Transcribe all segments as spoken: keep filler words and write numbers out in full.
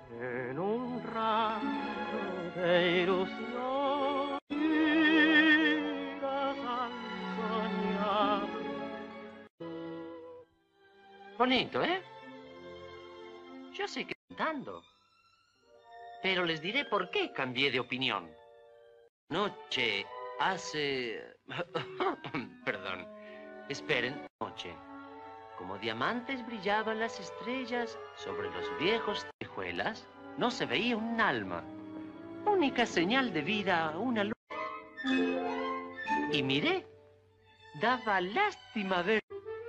En un rayo de ilusión irás al soñar. Bonito, ¿eh? Yo sé que cantando. Pero les diré por qué cambié de opinión. Noche hace... Perdón. Esperen. Noche. Como diamantes brillaban las estrellas sobre los viejos tejuelas, no se veía un alma. Única señal de vida, una luz. Y miré. Daba lástima ver.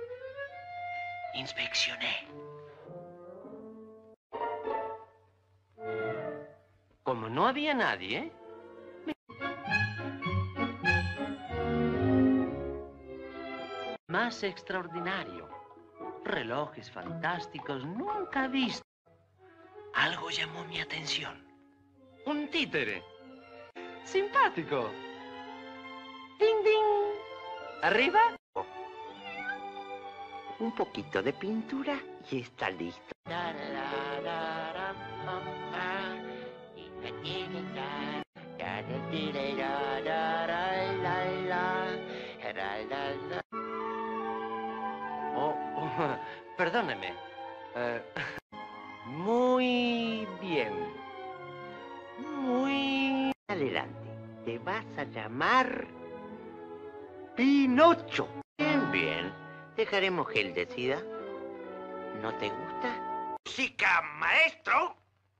Inspeccioné. Como no había nadie, me... más extraordinario. Relojes fantásticos nunca vistos. Algo llamó mi atención. Un títere. Simpático. Ding, ding. ¿Arriba? Un poquito de pintura y está listo. Oh, oh, perdóneme. Uh, muy bien. Muy... Adelante. Te vas a llamar Pinocho. Bien, bien. Dejaremos que él decida. ¿No te gusta? ¡Música, maestro!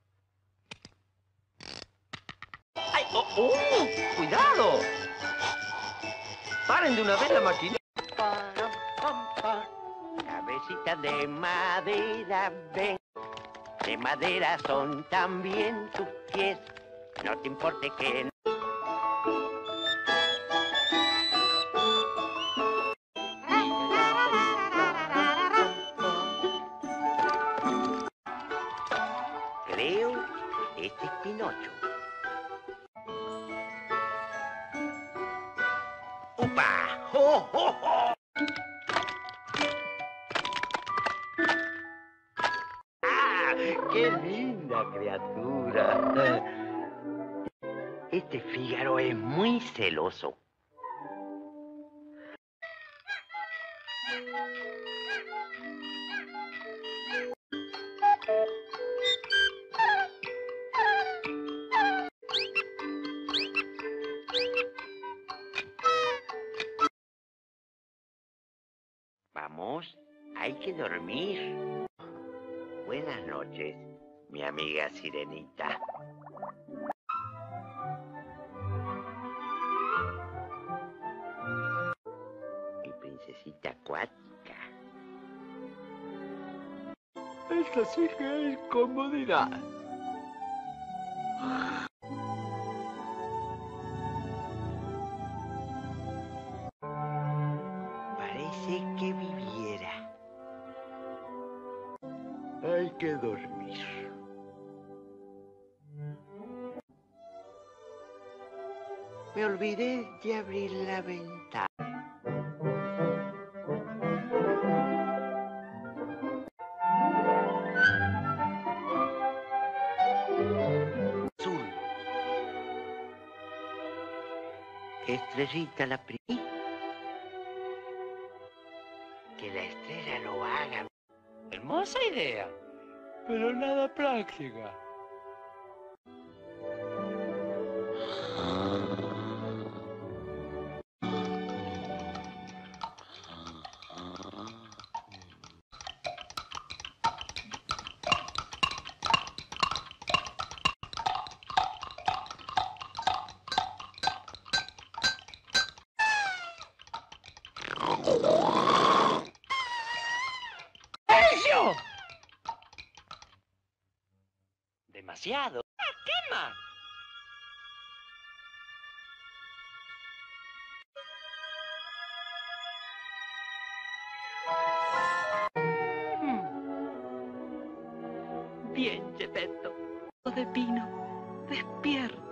¡Ay! ¡Oh! oh ¡Cuidado! ¡Paren de una vez la máquina! Cabecita de madera, ven. De madera son también tus pies. No te importe que no. Creo que este es Pinocho. ¡Upa! ¡Oh, oh, oh! ¡Ah! ¡Qué linda criatura! Este Fígaro es muy celoso. Vamos, hay que dormir. Buenas noches, mi amiga Sirenita. Mi princesita acuática. Esta sí que es comodidad. Parece que viviera. Hay que dormir. Me olvidé de abrir la ventana. Azul. Estrellita la pri... Que la estrella lo haga. Hermosa idea, pero nada práctica. ¡Silencio! Demasiado. ¡Ah, quema! Hmm. Bien, Geppetto. De Pino, despierta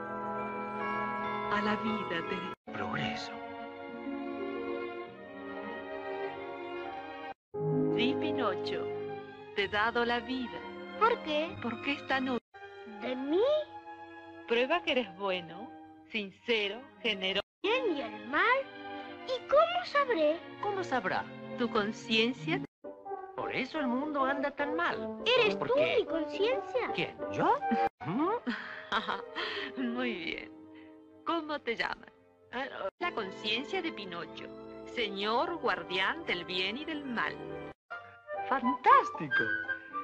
a la vida de Progreso. Sí, Pinocho, te he dado la vida. ¿Por qué? Porque esta noche ¿De mí? prueba que eres bueno, sincero, generoso. ¿Bien y el mal? ¿Y cómo sabré? ¿Cómo sabrá? Tu conciencia. Por eso el mundo anda tan mal. ¿Eres ¿Por tú qué? mi conciencia? ¿Quién? ¿Yo? ¿Mm? Muy bien. ¿Cómo te llamas? Ah, La conciencia de Pinocho, señor guardián del bien y del mal. ¡Fantástico!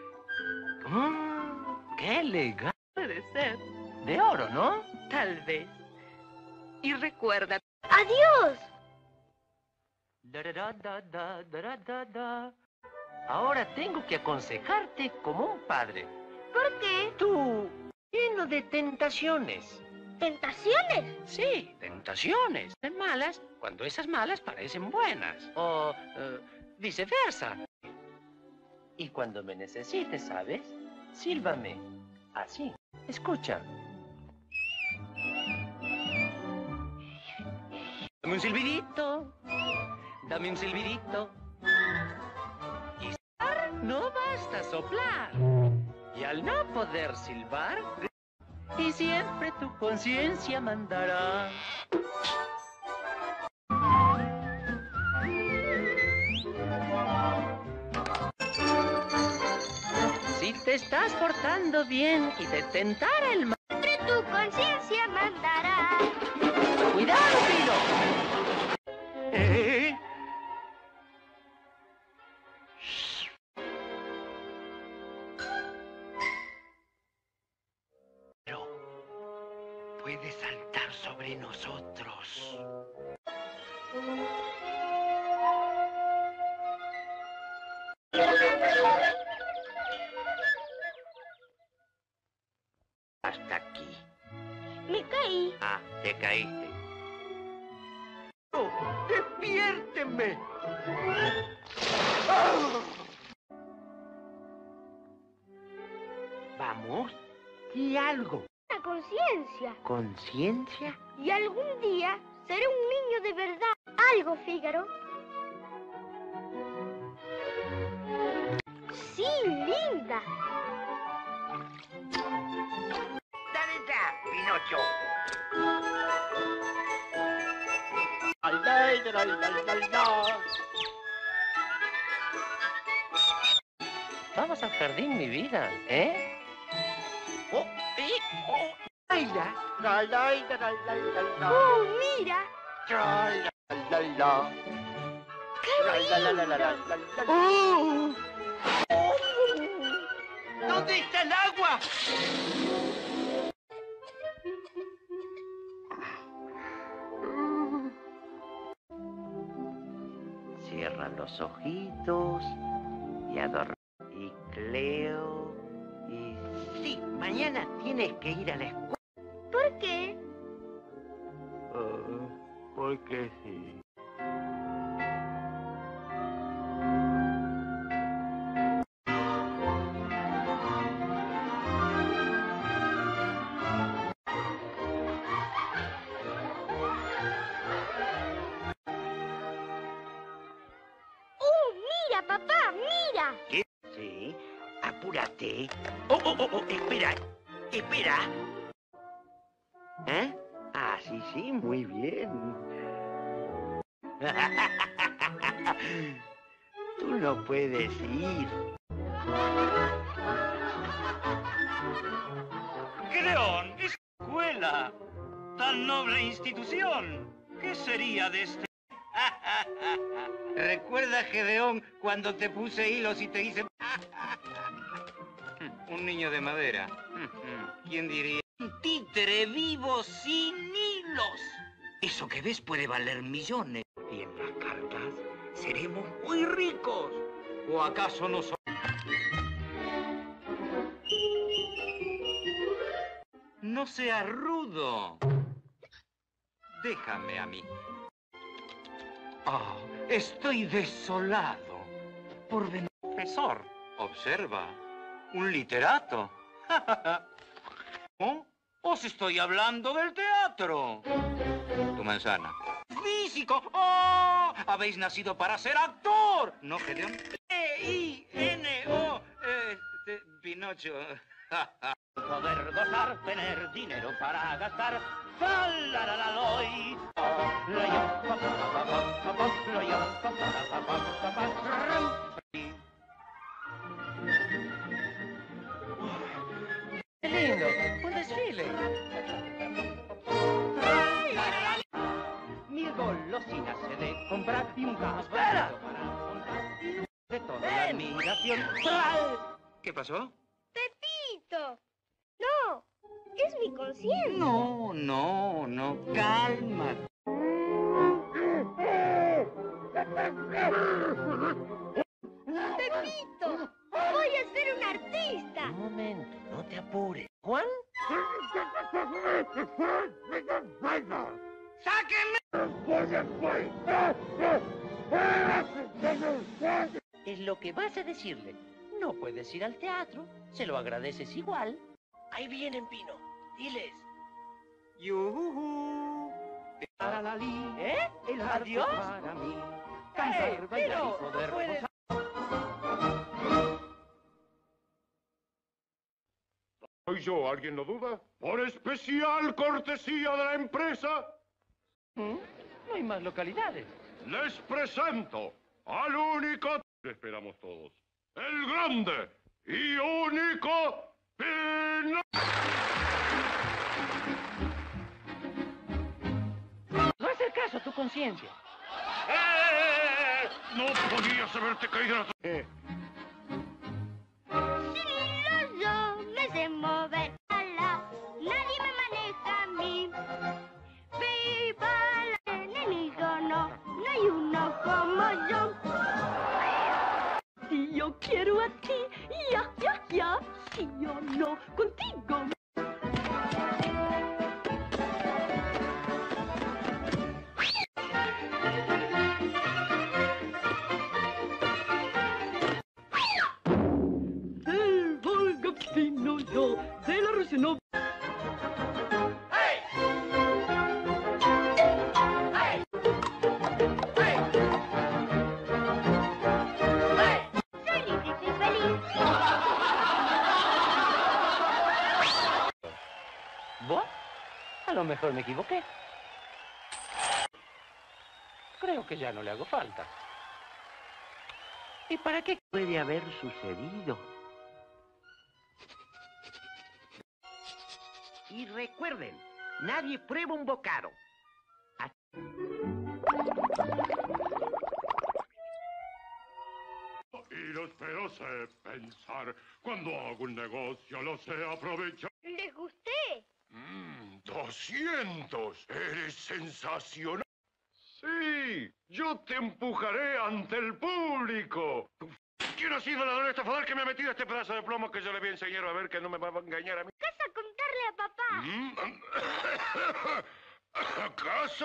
Mm, ¡Qué elegante! Puede ser, De oro, ¿no? tal vez. Y recuerda, ¡Adiós! Da, da, da, da, da, da, da. Ahora tengo que aconsejarte como un padre. ¿Por qué? Tú, lleno de tentaciones. ¿Tentaciones? Sí, tentaciones. De malas, cuando esas malas parecen buenas. O eh, viceversa. Y cuando me necesites, ¿sabes? Sílvame. Así. Escucha. Dame un silbidito. Dame un silbidito. Y silbar no basta soplar. Y al no poder silbar, y siempre tu conciencia mandará. Si te estás portando bien y te tentara el mal. Siempre tu conciencia mandará. ¡Cuidado, Pino! ¿Eh? Pero puede saltar sobre nosotros. Hasta aquí. Me caí. Ah, te caíste. ¡Oh, despiérteme! Vamos, di algo. La conciencia. ¿Conciencia? Y algún día seré un niño de verdad. Algo, Fígaro. Sí, linda. ¡Dale ya, Pinocho! Vamos al jardín, mi vida, ¿eh? Oh, eh, oh, baila. Oh, mira. Oh. ¿Dónde está el agua? Cierra los ojitos y adorme. Y Cleo... Y sí, mañana tienes que ir a la escuela. ¿Por qué? Porque sí. Oh, mira, papá, mira. ¿Qué? Sí, apúrate. Oh, oh, oh, oh, espera, espera. ¿Eh? Ah, sí, sí, muy bien. Tú no puedes ir. Gedeón, es escuela, tan noble institución. ¿Qué sería de este? ¿Recuerdas, Gedeón, cuando te puse hilos y te hice... Un niño de madera. ¿Quién diría? Un títere vivo sin hilos. Eso que ves puede valer millones. Y en las cartas seremos muy ricos. ¿O acaso no somos? No seas rudo. Déjame a mí. Ah, estoy desolado por venir. Profesor, observa. Un literato. ¿Oh? Os estoy hablando del teatro. Tu manzana. Físico. ¡Oh! Habéis nacido para ser actor. ¿No, Gedeón? E I N O Este, Pinocho. Pinocho. Poder gozar, tener dinero para gastar. Falaralaloy. Lo yo, pa, pa, pa, pa, pa, pa, lo yo, pa, pa, pa, pa, pa, pa, ram. ¡Qué lindo! ¡Un desfile! Mil golosinas se de comprar y un gas para montar. De toda la admiración. ¿Qué pasó? Pepito. No, es mi conciencia. No, no, no, calma. Pepito, voy a ser un artista. Un momento, no te apures. ¿Juan? Es lo que vas a decirle. No puedes ir al teatro. Se lo agradeces igual. Ahí vienen, Pino. Diles. Yuhu. Para la li. ¿Eh? El ¿Adiós? para mí. Cantar, ¡Eh, bailar Pino! y poder No puedes. gozar. ¿Soy yo? ¿Alguien lo duda? Por especial cortesía de la empresa, ¿Mm? No hay más localidades. les presento al único... que esperamos todos. El grande y único Pino... No hacer caso a tu conciencia. ¡Eh! No podías haberte caído en la... Eh, Sí, yo me sé mover. Ala, nadie me maneja a mí. Viva el enemigo, no, no hay uno como yo. Si yo quiero a ti, ya, ya, ya. Si yo no, contigo. Del Volga Pino yo, de la Rusia no. Soy libre y feliz. ¿Vos? A lo mejor me equivoqué. Creo que ya no le hago falta. ¿Y para qué? Puede haber sucedido. Y recuerden, nadie prueba un bocado. y lo espero sé pensar. Cuando hago un negocio lo sé aprovechar. ¿Les gusté? Mmm, doscientos. Eres sensacional. Sí, yo te empujaré ante el público. ¿Quién ha sido el ladrón estafador que me ha metido este pedazo de plomo que yo le voy a enseñar a ver que no me va a engañar a mí? ¿Vas a contarle a papá? Mm, ¿Acaso?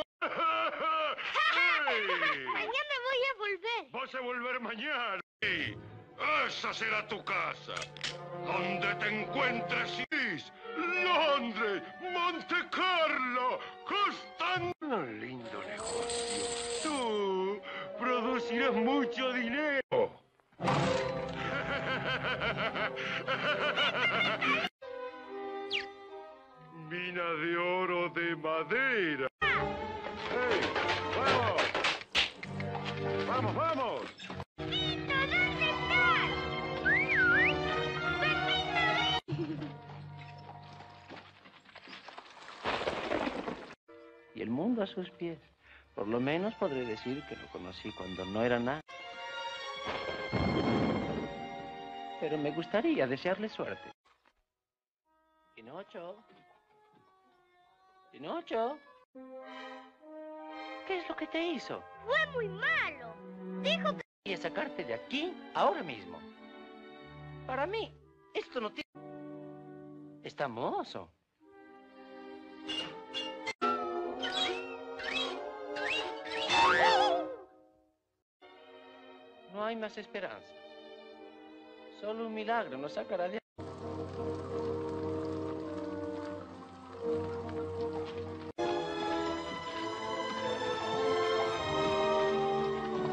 ¡Ey! Mañana voy a volver. Vas a volver mañana. Sí, esa será tu casa. Donde te encuentres, París, Londres, Monte Carlo, Constanza. Un lindo negocio. Tú producirás mucho dinero. Mina de oro de madera. ¡Hey! ¡Vamos! ¡Vamos, vamos! ¡Pepito, ¿dónde estás? ¡Pepito! Y el mundo a sus pies. Por lo menos podré decir que lo conocí cuando no era nada. Pero me gustaría desearle suerte. Pinocho. Pinocho. ¿Qué es lo que te hizo? Fue muy malo. Dijo que... Voy a sacarte de aquí ahora mismo. Para mí, esto no tiene... Está mozo. No hay más esperanza. Solo un milagro nos sacará de...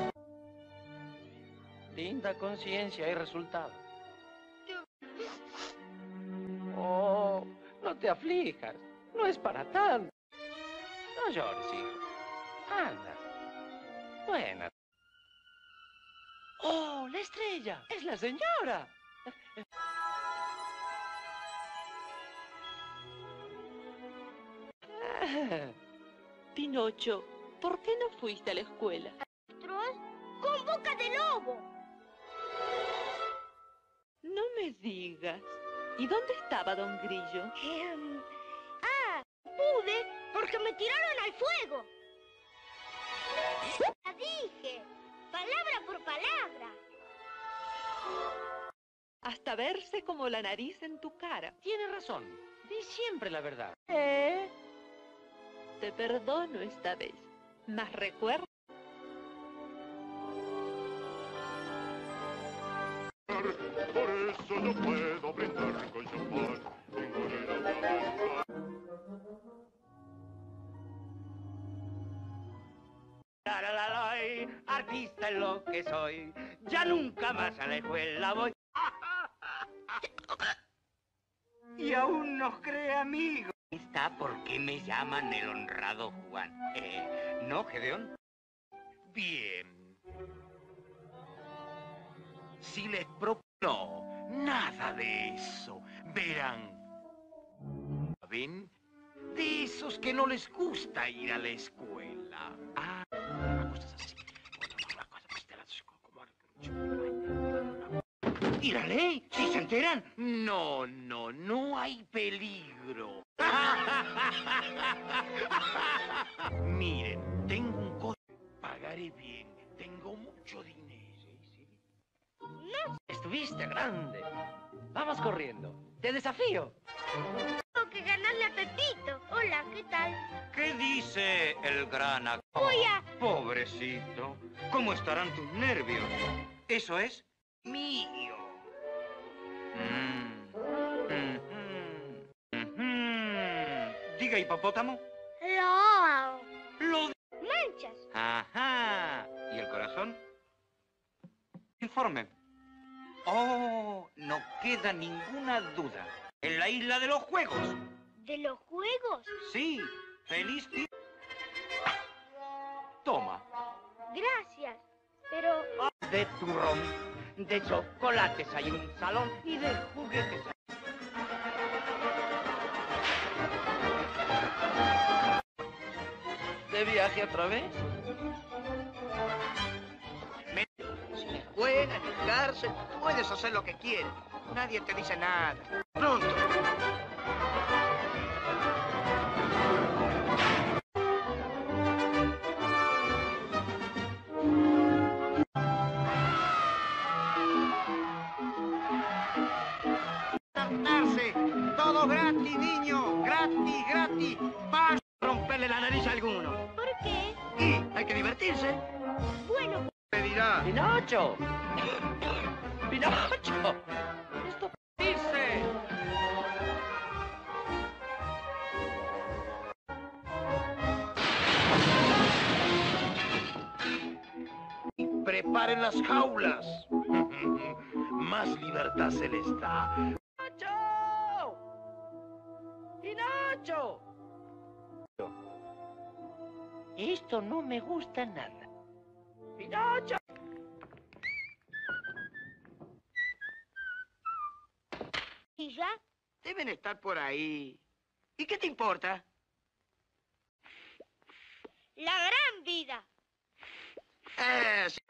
Linda conciencia y resultado. te aflijas. No es para tanto. No llores, hijo. Anda. Buena. ¡Oh, la estrella! ¡Es la señora! Pinocho, ¿por qué no fuiste a la escuela? Monstruos con boca de lobo. No me digas. ¿Y dónde estaba Don Grillo? Em, ah, pude porque me tiraron al fuego. La dije, palabra por palabra. Hasta verse como la nariz en tu cara. Tiene razón. Di siempre la verdad. ¿Eh? Te perdono esta vez. Mas recuerda... Por eso no puedo brindar con champán. Tengo la cabeza. Taralaloy, artista es lo que soy, ya nunca más a la escuela voy. Y aún nos cree amigo. Está porque me llaman el honrado Juan. Eh, ¿no, Gedeón? Bien. Si les propongo... No, nada de eso. Verán. ¿Ven? De esos que no les gusta ir a la escuela. Ah, una cosa es así. Una cosa más de las... ¿Y la ley? ¿Si se enteran? No, no, no hay peligro. Miren, tengo un coche. Pagaré bien. Tengo mucho dinero. Estuviste grande. Vamos corriendo. Te desafío. Tengo que ganarle a Pepito. Hola, ¿qué tal? ¿Qué dice el gran ac- Voy a... Pobrecito, ¿cómo estarán tus nervios? Eso es mío. Mm. Mhm. Mhm. Diga, hipopótamo. Lo... Lo... Manchas. Ajá. ¿Y el corazón? Informe. Oh, no queda ninguna duda. En la isla de los juegos. ¿De los juegos? Sí, feliz día. Toma. Gracias. Pero... De turrón, de chocolates hay un salón y de juguetes hay... ¿De viaje otra vez? Sin escuela, ni cárcel, puedes hacer lo que quieras. Nadie te dice nada. Pronto. Tartarse. Todo gratis, niño. Gratis, gratis. Vas a romperle la nariz a alguno. ¿Por qué? Y hay que divertirse. Bueno, Pedirá. ¡Pinocho! ¡Pinocho! ¡Esto dice! Preparen las jaulas. Más libertad se les da. ¡Pinocho! ¡Pinocho! Esto no me gusta nada. ¡Pinocho! ¿y ya? Deben estar por ahí. ¿Y qué te importa? La gran vida. Eh, sí.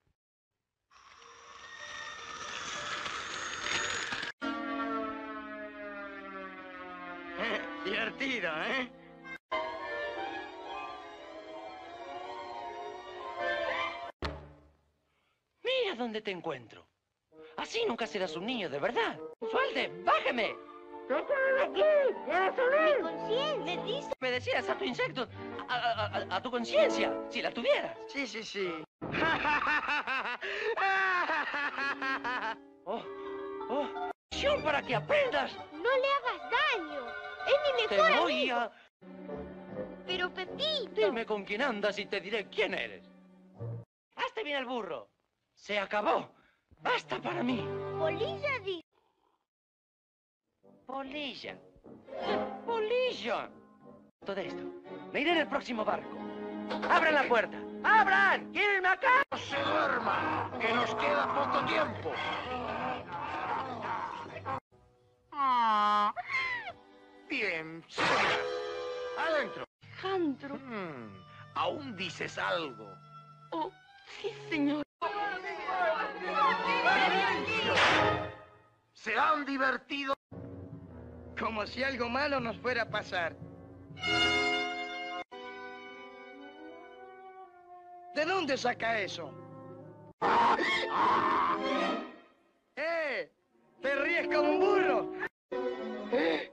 Eh, divertido, ¿eh? Mira dónde te encuentro. Así nunca serás un niño, de verdad. ¡Suelte! ¡Bájeme! Mi conciencia me dice... Obedecieras a tu insecto, a, a- a- a tu conciencia, si la tuvieras. Sí, sí, sí. ¡Oh! ¡Oh! ¡Acción para que aprendas! No le hagas daño. Es mi Te mejor voy amigo. a... Pero Pepito... Dime con quién andas y te diré quién eres. Hazte bien el burro. Se acabó. Basta para mí. Polilla dice... Polilla. ¡Polilla! Todo esto. Me iré en el próximo barco. ¡Abran la puerta! ¡Abran! ¿Quieren acá? ¡No se duerma! ¡Que nos queda poco tiempo! Bien, señora. Adentro. Alejandro. Hmm, aún dices algo. Oh, sí, señor. ¿Se han divertido? Como si algo malo nos fuera a pasar. ¿De dónde saca eso? ¡Eh! ¡Te ríes como un burro! ¿Eh?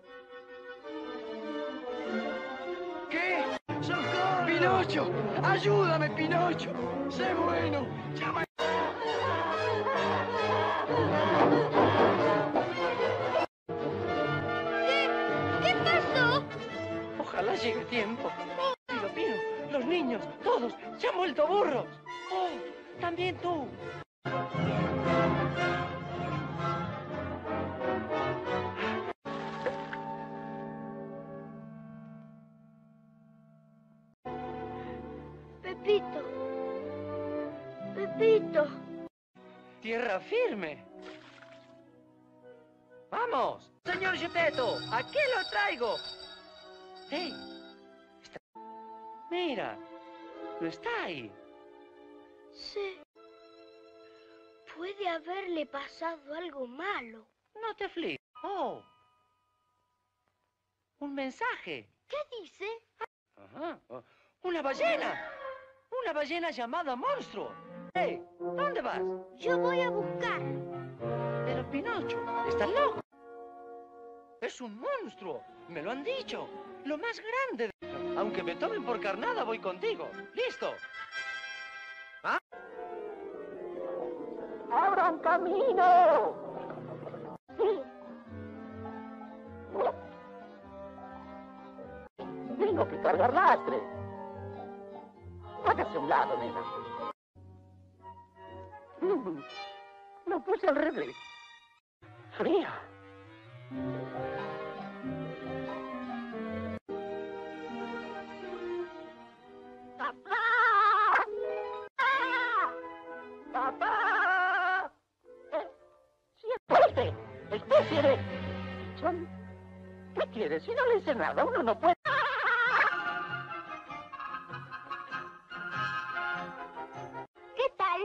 ¿Qué? ¡Socorro! ¡Pinocho! ¡Ayúdame, Pinocho! ¡Sé bueno! ¡Llama! ¿Qué? ¿Qué pasó? Ojalá llegue tiempo. Oh, Pino, Pino, los niños, todos, se han vuelto burros. Oh, también tú. Pepito. Pepito. Tierra firme. ¡Vamos! Señor Geppetto, aquí lo traigo. ¡Hey! Está... Mira, no está ahí. Sí. Puede haberle pasado algo malo. No te afliges. Oh. Un mensaje. ¿Qué dice? Ajá. Oh, una ballena. Una ballena llamada Monstruo. ¡Hey! ¿Dónde vas? Yo voy a buscarlo. Pero Pinocho, estás loco. Es un monstruo. Me lo han dicho. Lo más grande. De... Aunque me tomen por carnada, voy contigo. ¿Listo? ¿Ah? ¡Abran camino! Sí. Tengo que cargar lastre. Hágase a un lado, nena. Mm, lo puse al revés. Fría. ¡Papá! ¡Ah! ¡Papá! Eh, sí, espérate. Especie de... Son... ¿Qué quieres? Si no le hice nada, uno no puede... ¿Qué tal?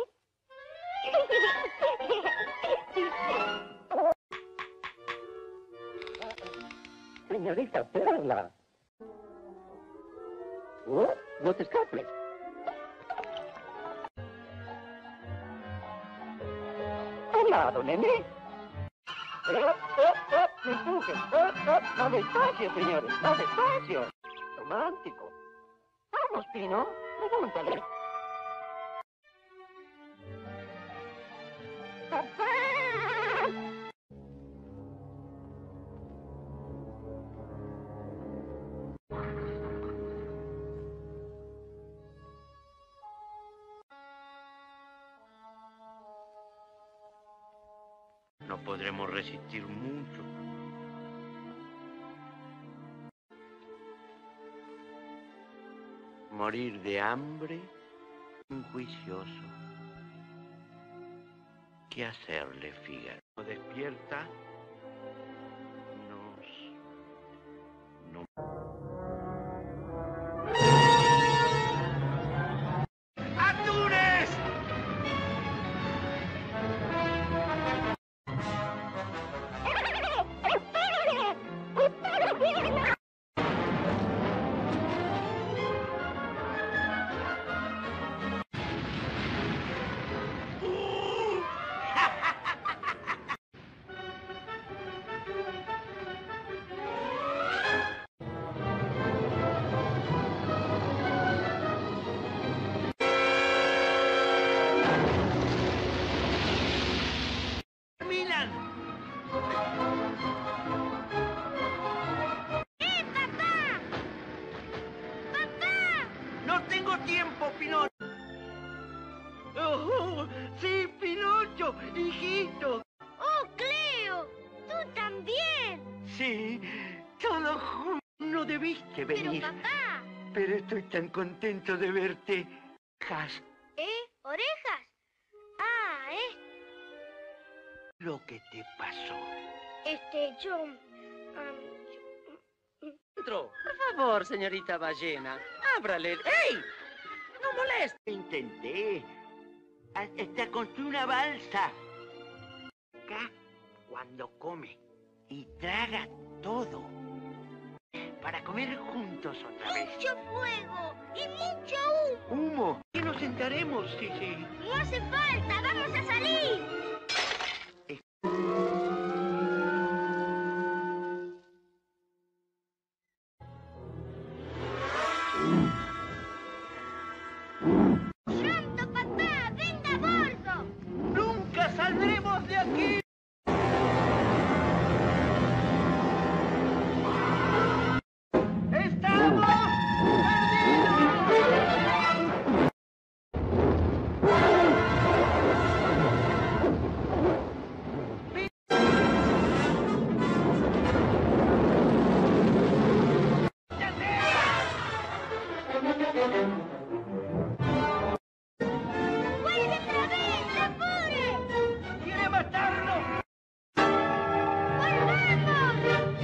Señorita Perla. Oh, no te escapes. Hola, don Nene. Eh, eh, eh, no empujes. Eh, eh, no despacio, señores. No despacio. Romántico. Vamos, Pino. Pregúntale. ¡Papá! No podremos resistir mucho. Morir de hambre, injuicioso. ¿Qué hacerle, Fígaro? ¿No despierta? Nos... No... ¡Atunes! ¡Milan! ¡Eh, papá! ¡Papá! ¡No tengo tiempo, Pinocho! ¡Oh, sí, Pinocho, hijito! ¡Oh, Cleo! ¡Tú también! Sí, Todo junto. No debiste venir. Pero papá. Pero estoy tan contento de verte. Orejas. ¿Eh? ¿Orejas? Ah, ¿eh? Lo que te pasó. Este, yo... um, Dentro. Por favor, señorita ballena. Ábrale. ¡Ey! No moleste. Intenté. Hasta construí una balsa. Acá, cuando come y traga todo. Para comer juntos otra vez. ¡Mucho fuego! ¡Y mucho humo! ¿Humo? ¿Qué nos sentaremos, sí, sí? ¡No hace falta! ¡Vamos a salir! ¡Pronto, papá! ¡Venga a bordo! ¡Nunca saldremos de aquí! ¡Estamos perdidos! ¡Vuelve otra vez! ¡Apure! ¡Quiere matarlo! ¡Volvamos!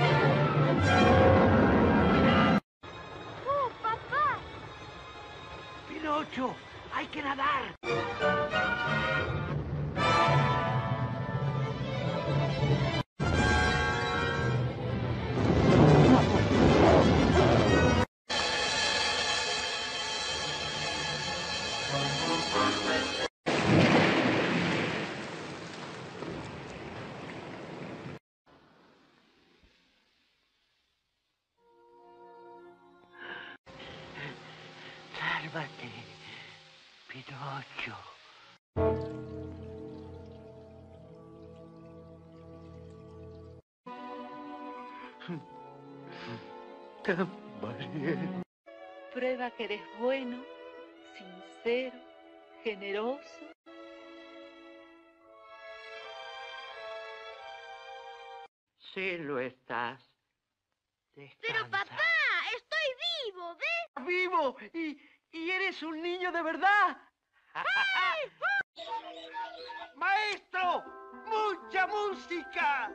¡Oh, papá! Pinocho, hay que nadar. Sálvate, Pinocho. Tan valiente. Prueba que eres bueno, sincero, generoso. Sí lo estás. Pero Descansa. papá, estoy vivo, ¿ves? ¡Vivo! Y, y eres un niño de verdad. ¡Maestro! ¡Mucha música!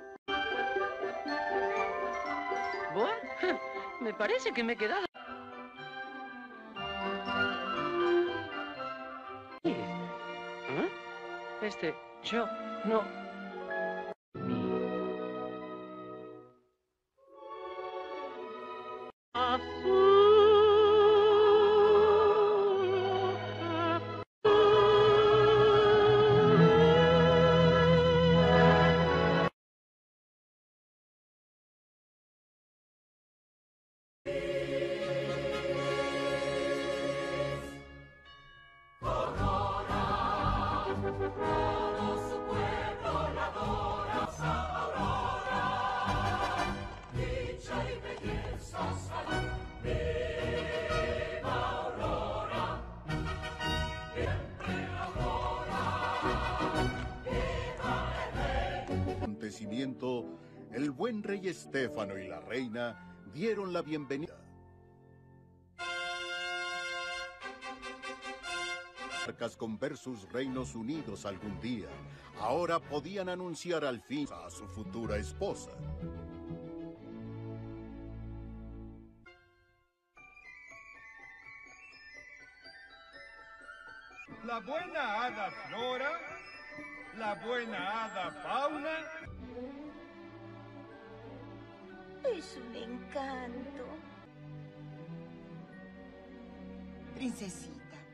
Bueno, me parece que me he quedado... ¿Eh? Este, yo no... Acontecimiento, el buen rey Estéfano y la reina dieron la bienvenida. Con ver sus reinos unidos algún día, ahora podían anunciar al fin a su futura esposa. La buena hada Flora, la buena hada Fauna. Es un encanto. Princesita.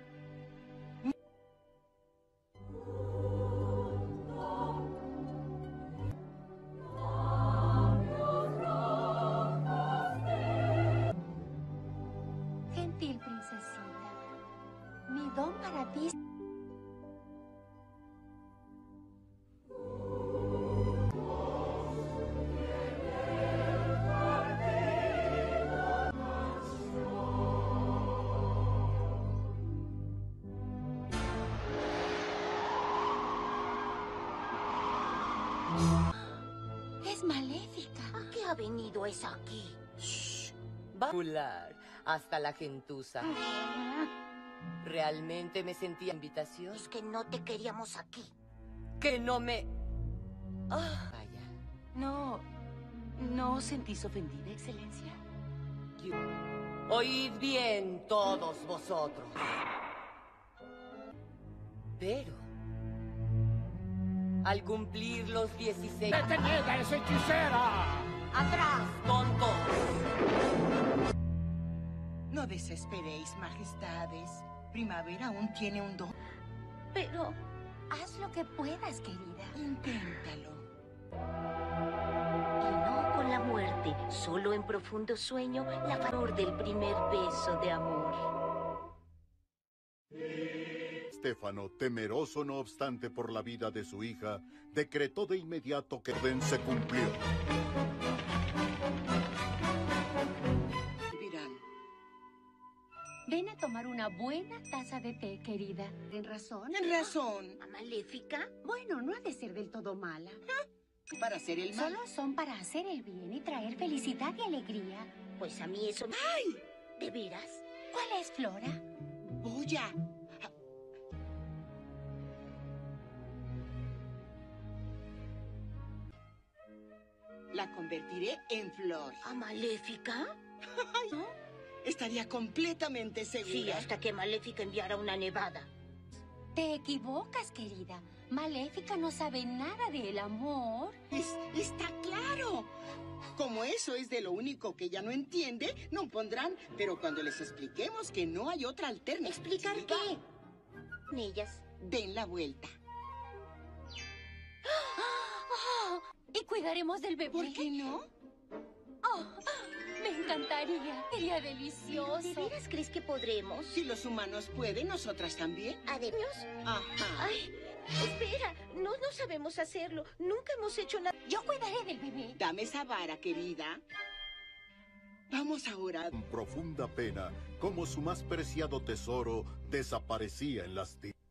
Gentil princesita, mi don para ti. Es maléfica. ¿A qué ha venido esa aquí? Popular, hasta la gentuza. Realmente me sentía invitación. Es que no te queríamos aquí. Que no me... Ah, vaya. No, ¿no os sentís ofendida, Excelencia? Yo... Oíd bien todos vosotros. Pero... al cumplir los dieciséis... ¡Detened a esa hechicera! ¡Atrás, tontos! No desesperéis, majestades. Primavera aún tiene un don. Pero haz lo que puedas, querida. Inténtalo. Y no con la muerte, solo en profundo sueño, la favor del primer beso de amor. Stefano, temeroso no obstante por la vida de su hija, decretó de inmediato que el orden se cumplió. Ven a tomar una buena taza de té, querida. ¿En razón? En razón. ¿Maléfica? Bueno, no ha de ser del todo mala. Para hacer el mal. Solo son para hacer el bien y traer felicidad y alegría. Pues a mí eso... ¡Ay! ¿De veras? ¿Cuál es, Flora? Boya. La convertiré en flor. ¿A Maléfica? ¿No? Estaría completamente segura. Sí, hasta que Maléfica enviara una nevada. Te equivocas, querida. Maléfica no sabe nada del amor. Es, está claro. Como eso es de lo único que ella no entiende, no pondrán. Pero cuando les expliquemos que no hay otra alternativa... ¿Explicar qué? Nellas. Den la vuelta. Oh, ¿y cuidaremos del bebé? ¿Por qué no? Oh, me encantaría. Sería delicioso. ¿De veras crees que podremos? Si los humanos pueden, nosotras también. ¿Adenios? Ajá. Ay, espera. No, no sabemos hacerlo. Nunca hemos hecho nada. Yo cuidaré del bebé. Dame esa vara, querida. Vamos ahora. Con profunda pena, como su más preciado tesoro desaparecía en las tinieblas.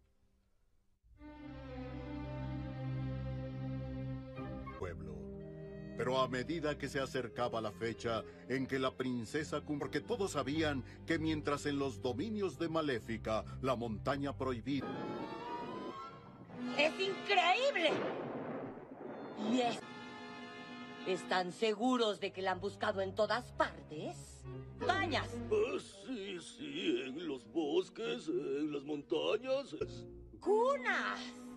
Pueblo. Pero a medida que se acercaba la fecha en que la princesa cum- porque todos sabían que mientras en los dominios de Maléfica, la montaña prohibida... ¡Es increíble! ¿Y es? ¿Están seguros de que la han buscado en todas partes? ¡Cañas! Ah, sí, sí, en los bosques, en las montañas. ¡Cunas!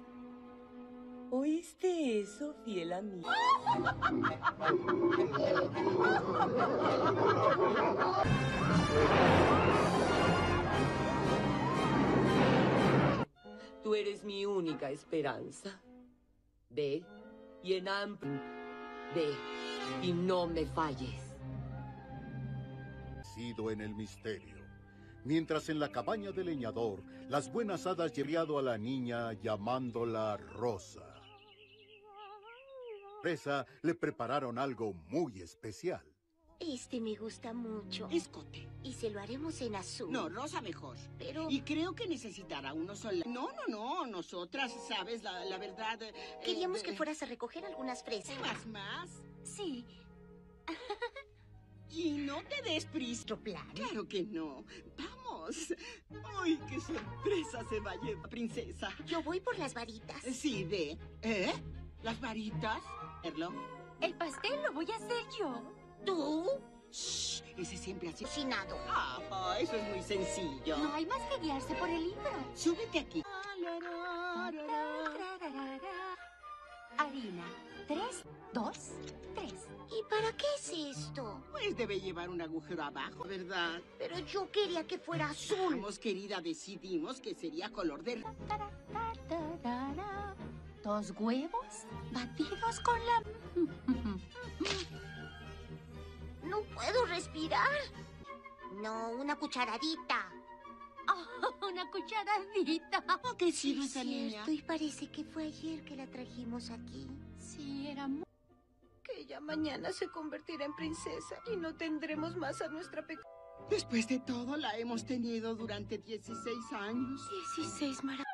¿Oíste eso, fiel amigo? Tú eres mi única esperanza. Ve y en amplio. Ve y no me falles. Sido en el misterio. Mientras en la cabaña del leñador, las buenas hadas llevado a la niña llamándola Rosa. Presa le prepararon algo muy especial. Este me gusta mucho. Escote. Y se lo haremos en azul. No, rosa mejor. Pero... Y creo que necesitará uno solo. No, no, no. Nosotras, sabes, la, la verdad... Eh, Queríamos eh, que fueras a recoger algunas fresas. ¿Más, más? Sí. Y no te des prisa. ¿Nuestro plan? Claro que no. Vamos. ¡Uy, qué sorpresa se va a llevar, princesa! Yo voy por las varitas. Sí, ve. ¿Eh? ¿Las varitas? ¿Erlo? El pastel lo voy a hacer yo. ¿Tú? Shh, ese siempre así. Cocinado. Ah, eso es muy sencillo. No hay más que guiarse por el libro. Súbete aquí. Harina. Tres, dos, tres. ¿Y para qué es esto? Pues debe llevar un agujero abajo, ¿verdad? Pero yo quería que fuera azul. Vamos, querida, decidimos que sería color de... Dos huevos batidos con la... No puedo respirar. No, una cucharadita. Oh, una cucharadita. ¿Cómo que sí, Es esa niña? cierto, y parece que fue ayer que la trajimos aquí. Sí, era muy... Que ella mañana se convertirá en princesa y no tendremos más a nuestra pequeña. Después de todo, la hemos tenido durante dieciséis años. Dieciséis maravillas.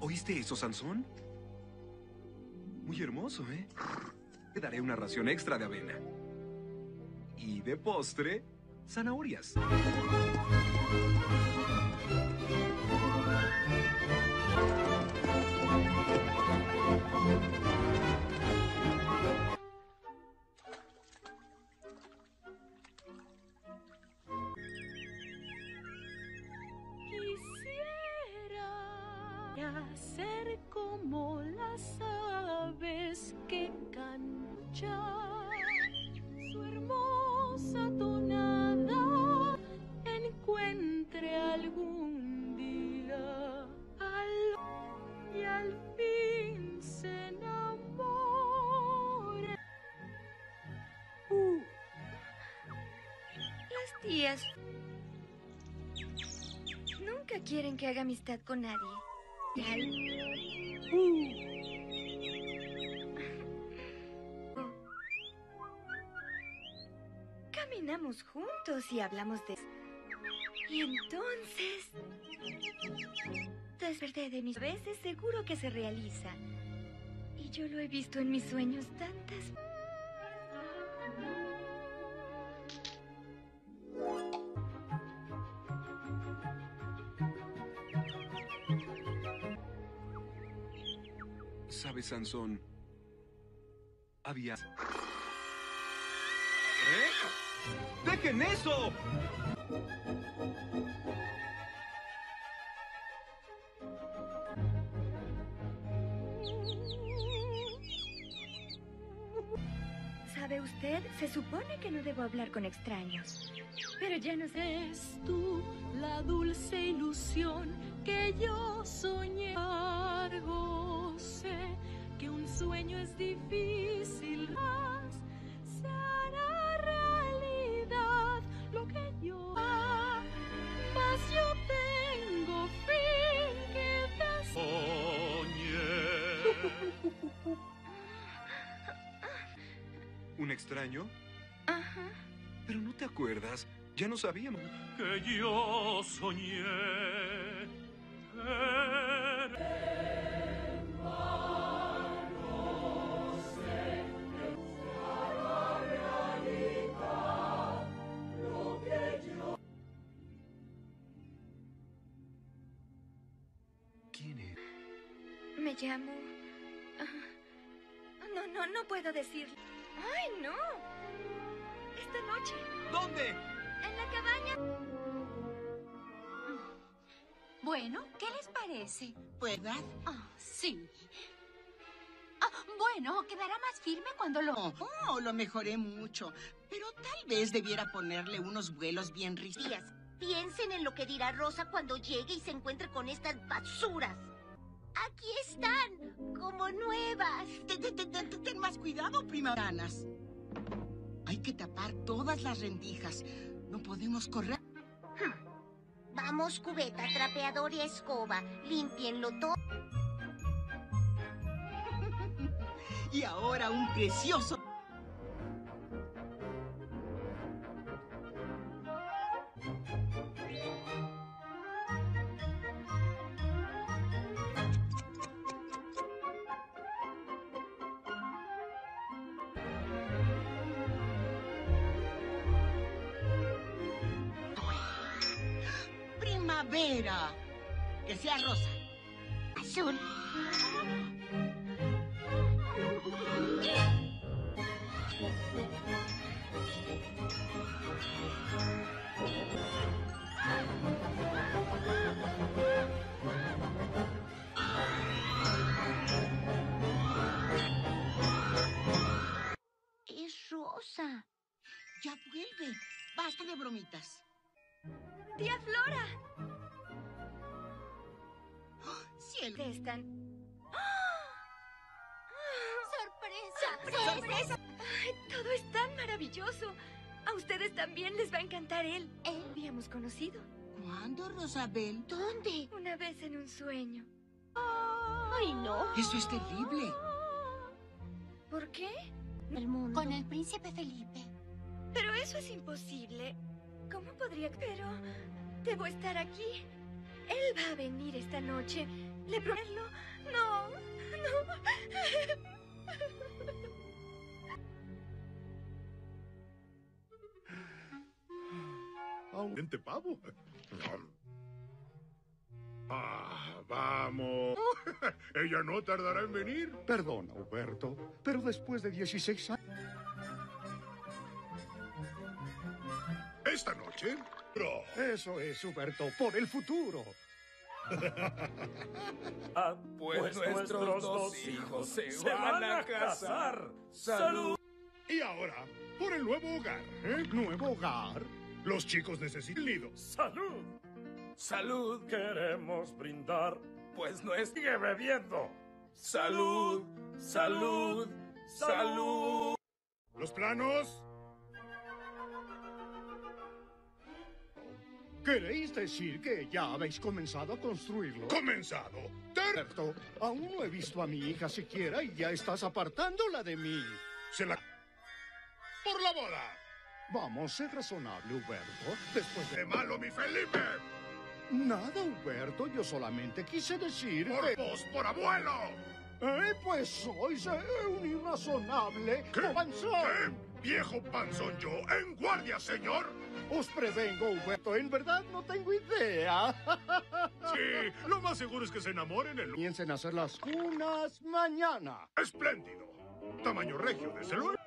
¿Oíste eso, Sansón? Muy hermoso, ¿eh? Te daré una ración extra de avena. Y de postre, zanahorias. Quisiera ser como las aves que cantan su hermosa tonada, encuentre algún día al y al fin se enamore. Uh. Las tías nunca quieren que haga amistad con nadie. Uh. Caminamos juntos y hablamos de... Y entonces... Desperté de mis veces, seguro que se realiza. Y yo lo he visto en mis sueños tantas... ¿Sabes, Sansón? Había... ¿Eh? ¡Dejen eso! ¿Sabe usted? Se supone que no debo hablar con extraños. Pero ya no sé. Es tú la dulce ilusión que yo soñé. Largo sé que un sueño es difícil, más se hará realidad lo que yo hago, mas yo tengo fin que Soñé. ¿Un extraño? Ajá. Pero no te acuerdas, ya no sabíamos. Que yo soñé. ¿Quién es? Me llamo... ah, no, no, no puedo decirlo. ¡Ay, no! Esta noche. ¿Dónde? En la cabaña. Bueno, ¿qué les parece? ¿Verdad? Ah, sí. Ah, bueno, quedará más firme cuando lo... Oh, oh, lo mejoré mucho. Pero tal vez debiera ponerle unos vuelos bien rígidos. Días, piensen en lo que dirá Rosa cuando llegue y se encuentre con estas basuras. Aquí están, como nuevas. Ten, ten, ten, ten, ten más cuidado, primaranas. Hay que tapar todas las rendijas. No podemos correr. Vamos, cubeta, trapeador y escoba. Límpienlo todo. Y ahora un precioso... Primavera. Que sea rosa. Azul. Es Rosa. Ya vuelve. Basta de bromitas. ¡Tía Flora! ¡Cielo! Están... ¡Sorpresa! ¡Sorpresa! Ay, todo es tan maravilloso. A ustedes también les va a encantar él. Él habíamos conocido. ¿Cuándo, Rosabel? ¿Dónde? Una vez en un sueño. Ay, no. Eso es terrible. ¿Por qué? El mundo. Con el príncipe Felipe. Pero eso es imposible. ¿Cómo podría? Pero debo estar aquí. Él va a venir esta noche Le prometo. No, no. Aumente pavo. Ah, vamos. Ella no tardará en venir. Perdona, Huberto, pero después de dieciséis años... Esta noche... No. Eso es, Huberto, por el futuro. Ah, pues, Pues nuestros, nuestros dos hijos se, se van a casar. ¡Salud! Y ahora, por el nuevo hogar. ¿eh? ¿Nuevo hogar? Los chicos necesitan nidos. ¡Salud! ¡Salud! Queremos brindar, pues no es... sigue bebiendo. ¡Salud! ¡Salud! ¡Salud! Los planos... ¿Queréis decir que ya habéis comenzado a construirlo? ¡Comenzado! Cierto, aún no he visto a mi hija siquiera y ya estás apartándola de mí. Se la... ¡Por la boda! Vamos, sé razonable, Huberto. Después de... ¡Qué malo, mi Felipe! Nada, Huberto. Yo solamente quise decir ¡Por que... vos, por abuelo! Eh, pues sois eh, un irrazonable ¿Qué? panzón. ¿Qué? ¿Viejo panzón yo? ¡En guardia, señor! Os prevengo, Huberto. En verdad no tengo idea. Sí, lo más seguro es que se enamoren el... Piensen hacer las cunas mañana. ¡Espléndido! Tamaño regio, desde luego.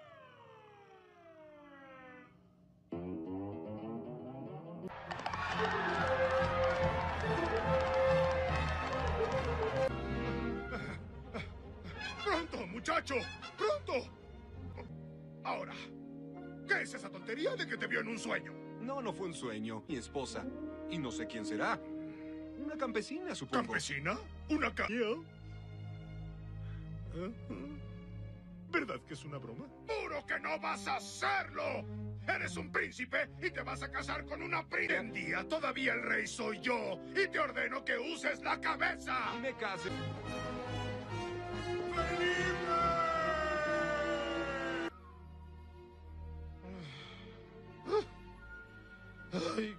¡Pronto, muchacho! ¡Pronto! Ahora, ¿qué es esa tontería de que te vio en un sueño? No, no fue un sueño. Mi esposa. Y no sé quién será. Una campesina, supongo. ¿Campesina? ¿Una ca... ¿Verdad que es una broma? ¡Juro que no vas a hacerlo! Eres un príncipe y te vas a casar con una princesa. En día todavía el rey soy yo y te ordeno que uses la cabeza. Y me case. Ay.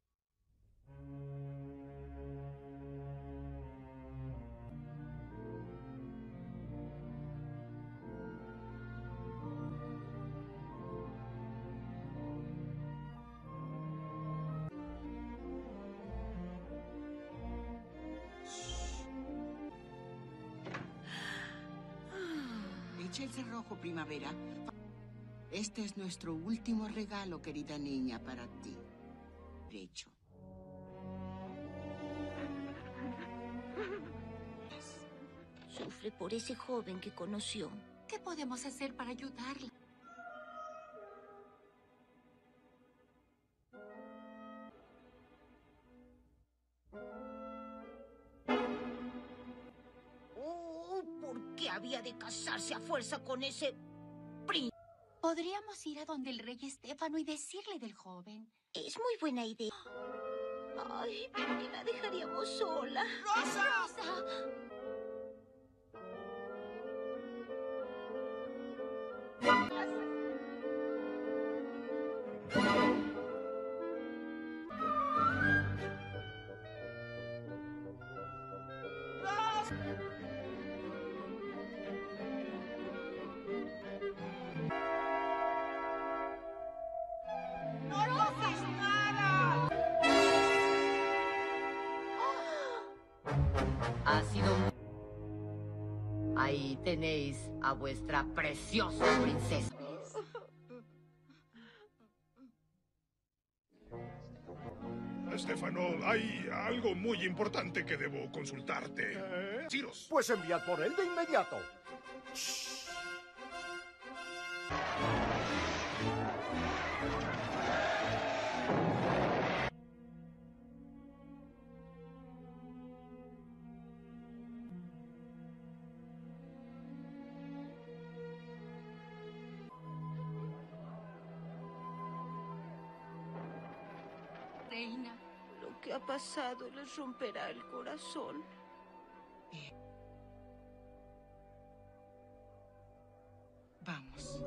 Echa el cerrojo, primavera. Este es nuestro último regalo, querida niña, para ti. Derecho. Sufre por ese joven que conoció. ¿Qué podemos hacer para ayudarla? Oh, ¿por qué había de casarse a fuerza con ese príncipe? Podríamos ir a donde el rey Estéfano y decirle del joven. Es muy buena idea. Ay, ¿por qué la dejaríamos sola? ¡Rosa! ¡Rosa! Ha sido... Ahí tenéis a vuestra preciosa princesa. Estéfano, hay algo muy importante que debo consultarte. ¿Eh? Ciros. Pues enviad por él de inmediato. Reina. Lo que ha pasado les romperá el corazón. Vamos.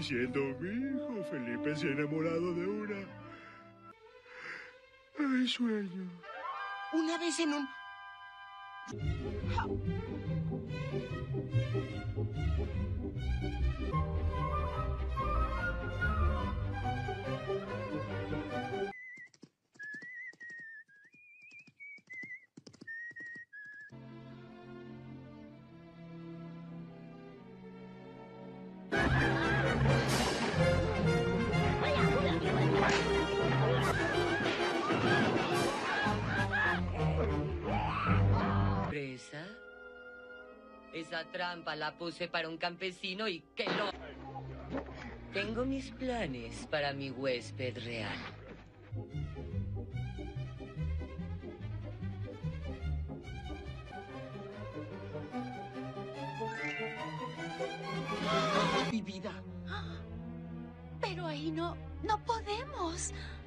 diciendo, mi hijo Felipe se ha enamorado de una... Ay, sueño. Una vez en un... ¿Presa? Esa trampa la puse para un campesino y que lo... Tengo mis planes para mi huésped real. Mi vida. Pero ahí no, no podemos.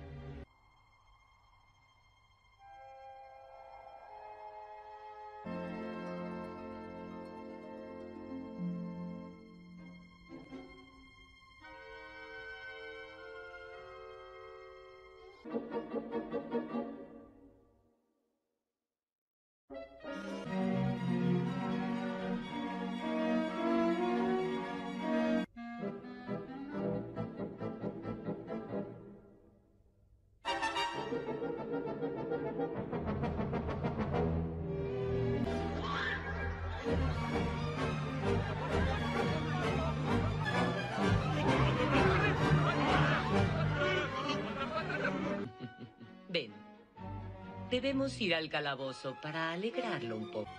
Ven, debemos ir al calabozo para alegrarlo un poco.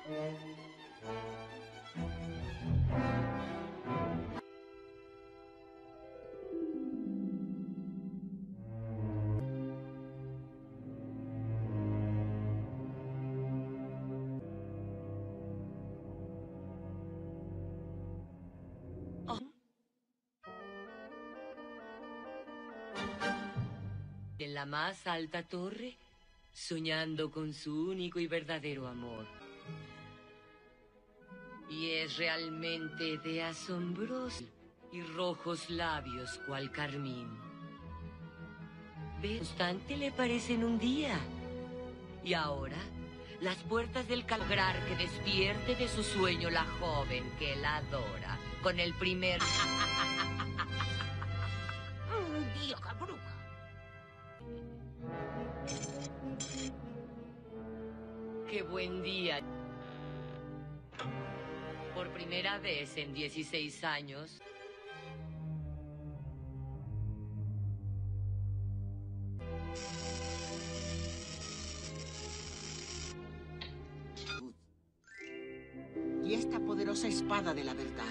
En la más alta torre, soñando con su único y verdadero amor. Y es realmente de asombroso y rojos labios cual carmín. Ve, constante le parecen un día. Y ahora, las puertas del cal- lograr que despierte de su sueño la joven que la adora con el primer... ¡Vieja bruja! ¡Qué buen día! Por primera vez en dieciséis años... Y esta poderosa espada de la verdad.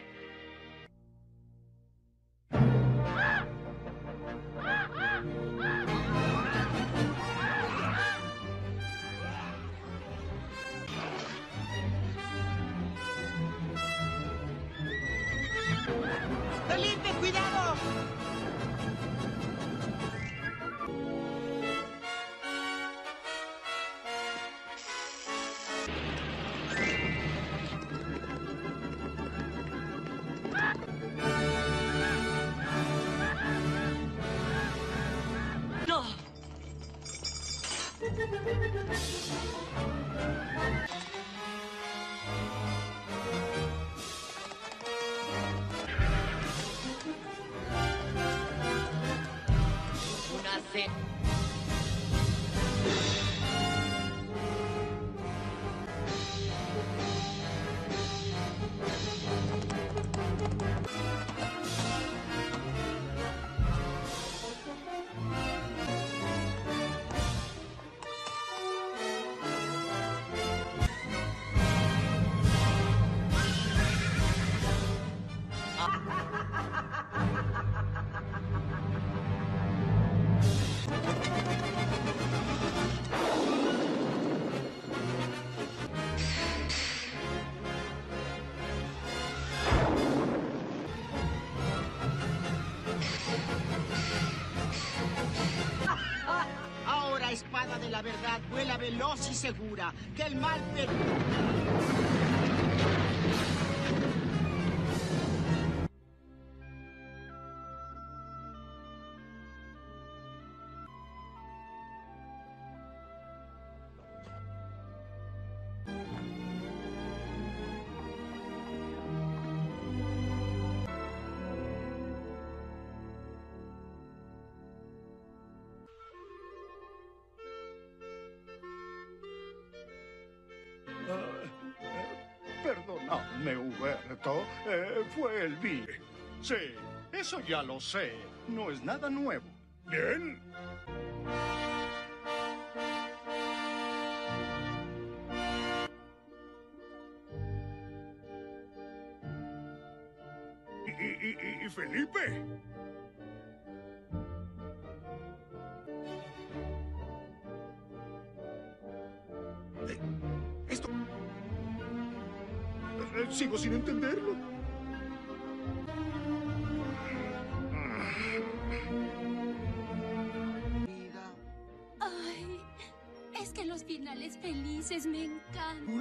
¡Felipe, cuidado! ¡No! Una ce... Ahora, espada de la verdad, vuela veloz y segura. Que el mal... per- Perdonadme, Huberto. Eh, fue el vino. Sí, eso ya lo sé. No es nada nuevo. Bien. ¿Y, y, y Felipe? Esto... Eh, Sigo sin entenderlo. Ay, es que los finales felices me encantan.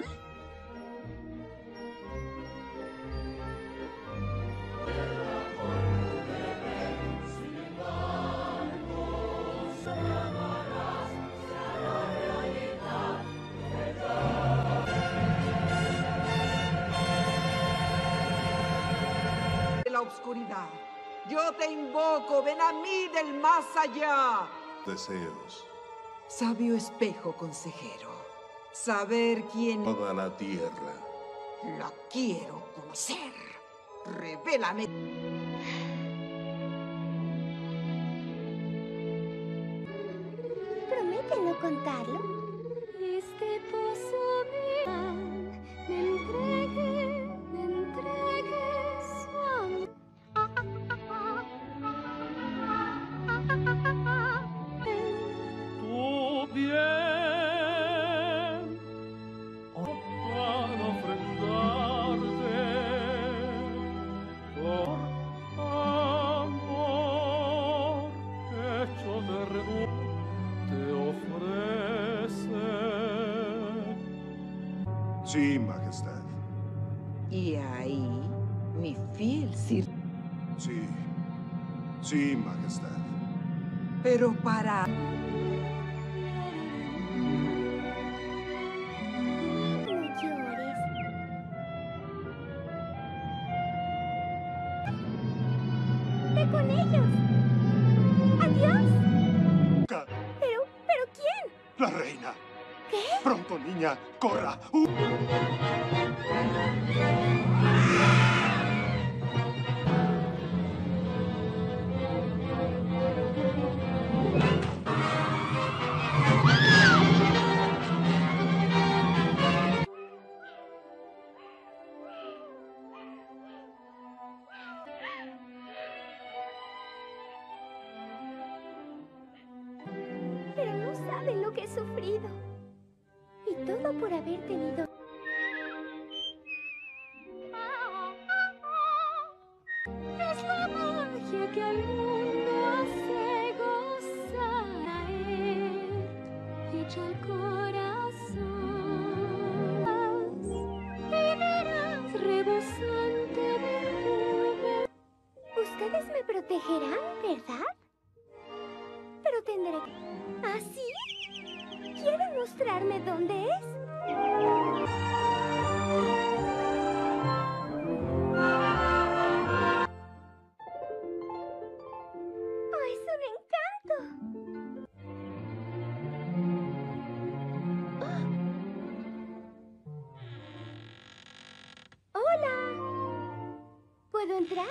La oscuridad. Yo te invoco, ven a mí del más allá. Deseos. Sabio espejo consejero. Saber quién... Toda la tierra. La quiero conocer. Revélame. ¿Promete no contarlo? Este pozo me, me entregue, me entregue su amor. Tu bien para ofrendarte por amor hecho de renuevo te ofrece. Sí, Majestad. Y ahí, mi fiel sir. Sí. Sí, Majestad. Pero para... No llores. Ve con ellos. Adiós. Pero, pero ¿quién? La reina. ¿Qué? Pronto, niña, corra. Uh. Pero no saben lo que he sufrido. Y todo por haber tenido... Es la magia que al mundo hace gozar a él, hecha al corazón. Y verás rebosante de juventud. Ustedes me protegerán, ¿verdad? Pero tendré que... ¿Ah, sí? ¿Quieren mostrarme dónde es? ¡Oh, es un encanto! ¡Oh! ¡Hola! ¿Puedo entrar?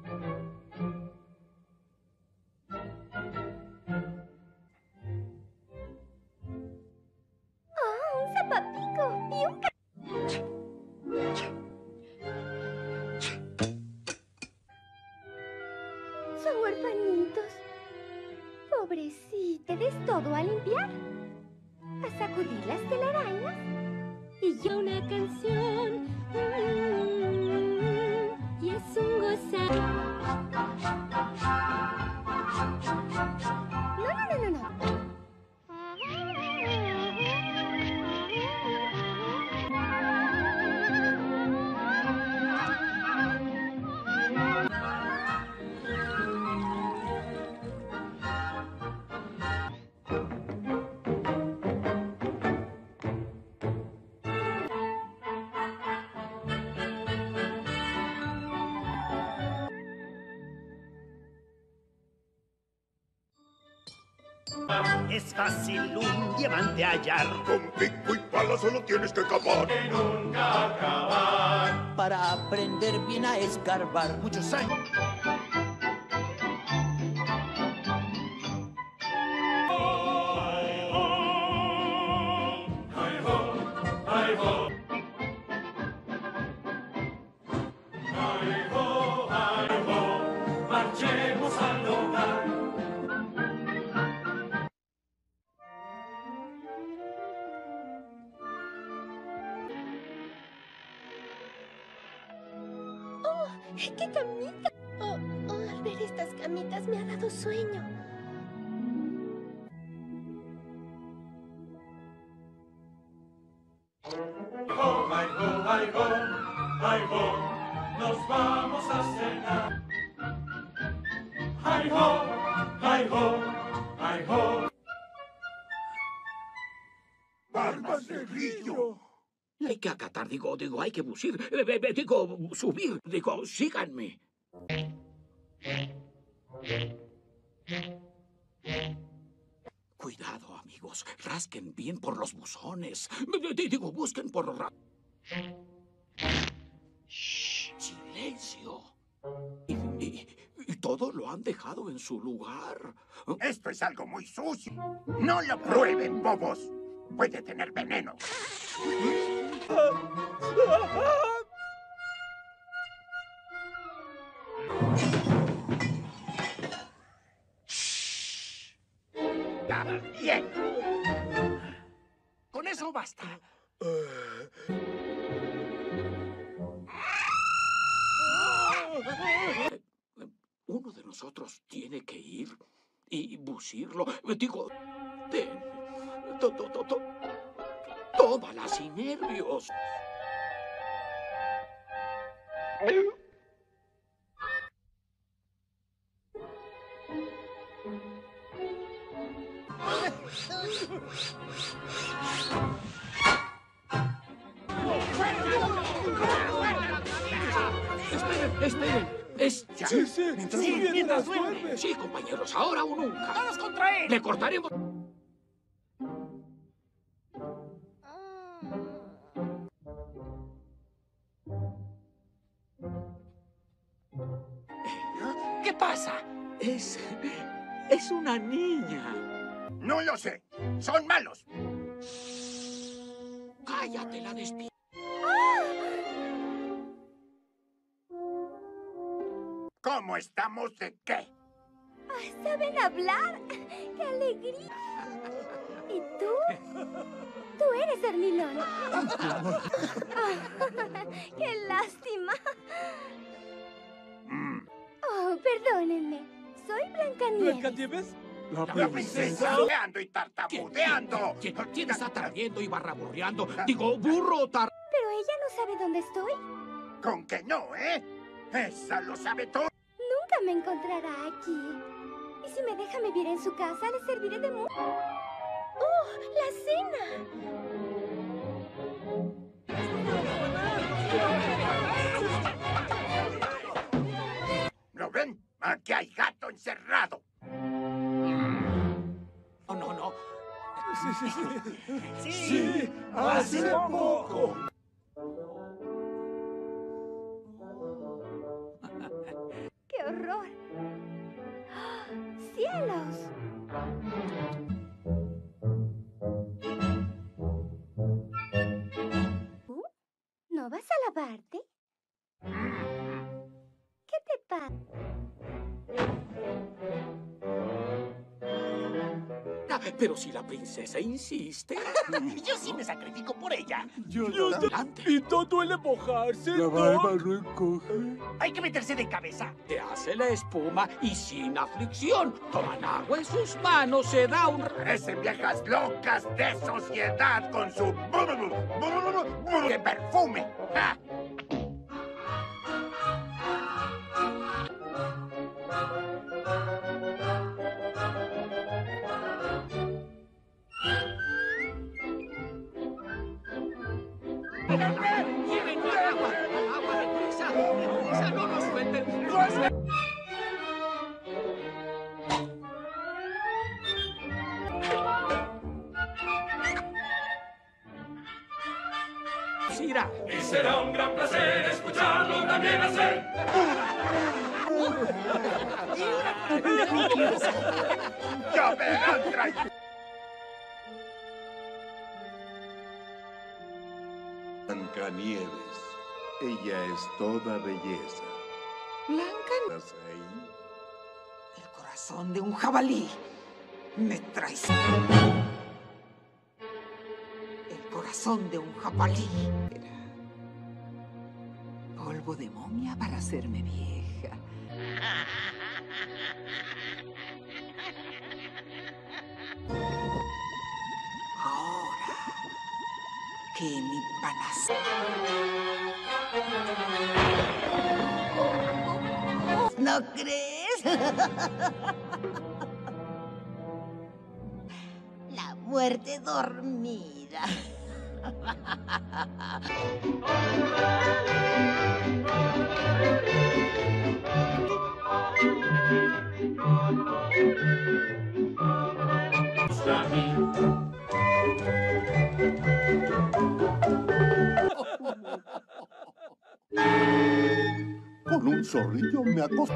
¡Oh, un zapapico! ¡Y un... ca- Son huerfanitos. Pobrecita, ¿des todo a limpiar? ¿A sacudir las telarañas? Y yo una canción, mm, y es un gozar. No, no, no, no, no. Es fácil un diamante hallar. Con pico y pala solo tienes que cavar. Que nunca acabar. Para aprender bien a escarbar. Muchos años. Marchemos al hogar. ¡Oh! ¡Qué camita! Oh, oh, al ver estas camitas me ha dado sueño. Hi-ho, hi-ho, hi-ho, hi-ho, nos vamos a cenar. Hi-ho, hi-ho, hi-ho. ¡Barbas de grillo! Hay que acatar, digo, digo, hay que busir, eh, eh, digo, subir, digo, síganme. Cuidado, amigos, rasquen bien por los buzones. D- Digo, busquen por los... ra- Shh, silencio. Y, y- y todo lo han dejado en su lugar. Esto es algo muy sucio. No lo prueben, bobos. Puede tener veneno. Está bien. Con eso basta. Uno de nosotros tiene que ir y bucirlo. Digo, ten, to, to, to, to, tómala sin nervios. Esperen, esperen. Es ya. Sí, sí, Mientras sí, duerme. mientras duerme. Sí, compañeros, ahora o nunca. ¡Vamos contra él! Le cortaremos. ¿Qué pasa? Es. Es una niña. No lo sé. Son malos. Cállate, la despido. ¿Cómo estamos de qué? Ay, ¿saben hablar? ¡Qué alegría! ¿Y tú? Tú eres Armilón. ¡Qué lástima! Oh, perdónenme. Soy Blancanieves. ¿Blancanieves? La princesa hablando y tartamudeando. ¿Quién, quién está tardiendo y barraburreando? Digo, burro tar... Pero ella no sabe dónde estoy. Con que no, ¿eh? Esa lo sabe todo. Nunca me encontrará aquí. Y si me deja vivir en su casa, le serviré de mucho. ¡Oh, la cena! ¿Lo ven? Aquí hay gato encerrado. No, no, no. Sí, sí, sí. Sí, Sí, hace poco. ¡Qué horror! ¡Ah! ¡Cielos! ¿Tú? ¿No vas a lavarte? ¿Qué te pasa? Ah, pero si la princesa insiste. Yo sí me sacrifico por ella. Yo, Adelante. Y no duele mojarse, La ¿no? barba no encoge. Hay que meterse de cabeza. Te hace la espuma y sin aflicción. Toman agua en sus manos, se da un... Parecen viejas locas de sociedad con su... de perfume. ¡Ja! ¡Lleven al agua! ¡Al agua, deprisa! ¡Deprisa, no nos suelten! ¡No nos suelten! lucirá. Y será un gran placer escucharlo también hacer. ¡Ya verán, traidor! Blancanieves. Ella es toda belleza. Blanca, ¿Estás ahí? el corazón de un jabalí me traiciona. El corazón de un jabalí era polvo de momia para hacerme vieja. Ahora que mi panacea. ¿No crees? La muerte dormida. Con un zorrillo me acosto.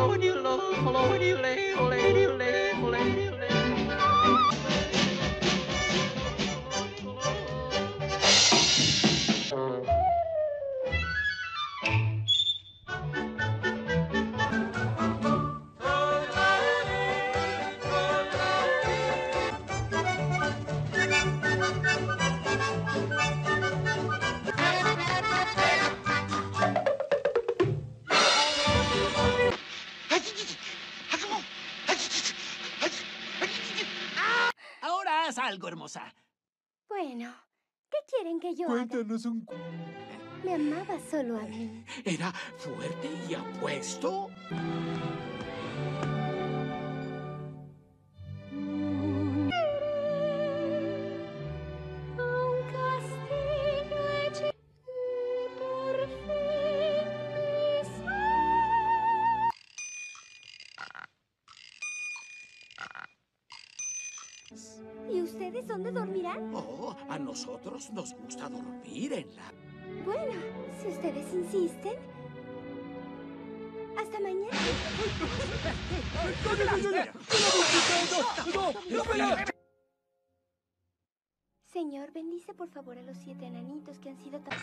Ahora haz algo, hermosa. Bueno, ¿qué quieren que yo haga? Cuéntanos un... Me amaba solo a mí. ¿Era fuerte y apuesto? A un castillo hecho y por fin mis... ¿Y ustedes dónde dormirán? Oh, a nosotros nos gusta dormir en la... Bueno, si ustedes insisten. Hasta mañana. Señor, bendice por favor a los siete enanitos que han sido tan...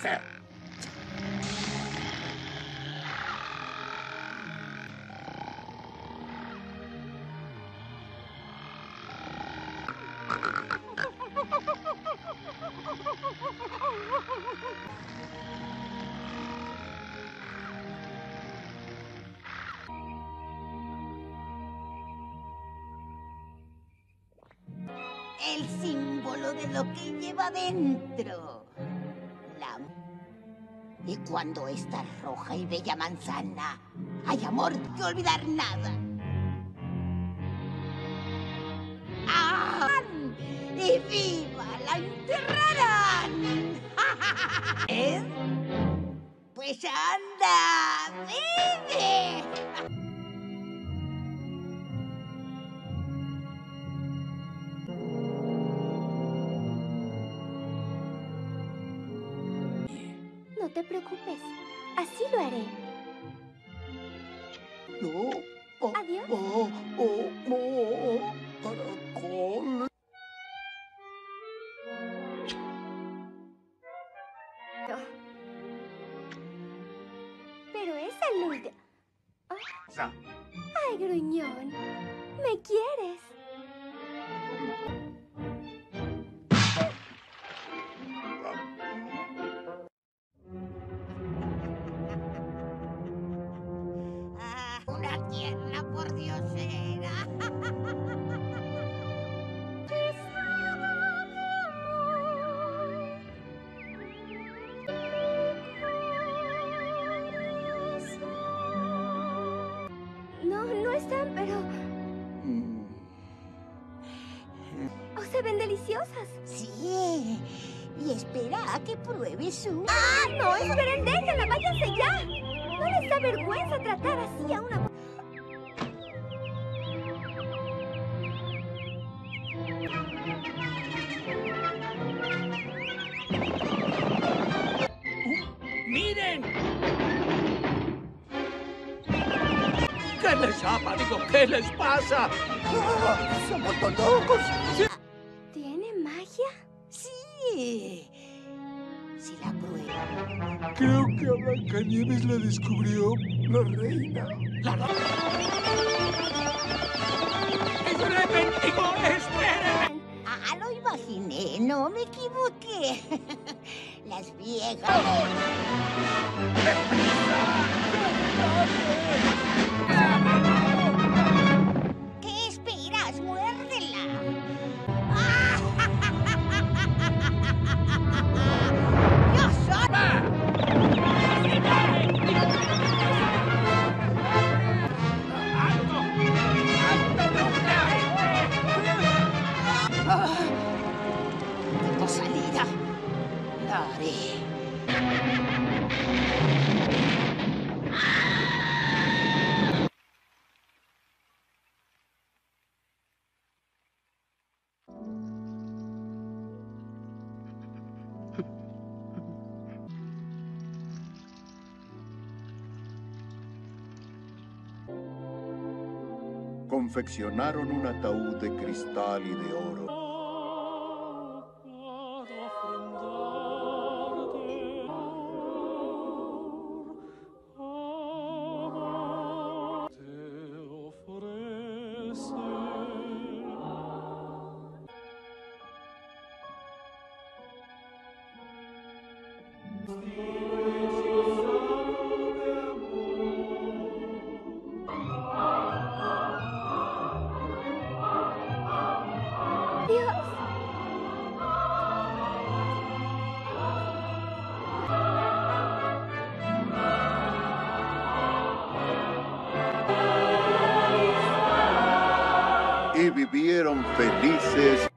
El símbolo de lo que lleva dentro. La... Y cuando esta roja y bella manzana, hay amor que olvidar nada. ¡Ah! ¡Y viva! ¡La enterrarán! ¿Eh? Pues anda, bebe. No te preocupes. Así lo haré. No. Oh, Adiós. Oh, oh, oh, caracol. Pero es el último. Ah. Ay, gruñón. ¿Me quieres? Ah, una tierna pordiosera. No, no están, pero... ¡Oh, se ven deliciosas! Sí. Y espera a que pruebes su... ¡Ah, no! ¡Esperen, déjenla! ¡Váyanse ya! ¿No les da vergüenza tratar así a una... escapa. Digo, ¿qué les pasa? ¡Ah! ¡Se han vuelto locos! ¿Tiene magia? Sí. Si la pruebo. Creo que a Blancanieves la descubrió la reina. ¡La reina! ¡Mendigo! ¡Esperen! Ah, lo imaginé, no me equivoqué. Las viejas. ¿Qué esperas? ¡Muérdela! ¡Yo soy! Tengo salida. La haré. Confeccionaron un ataúd de cristal y de oro. Y vivieron felices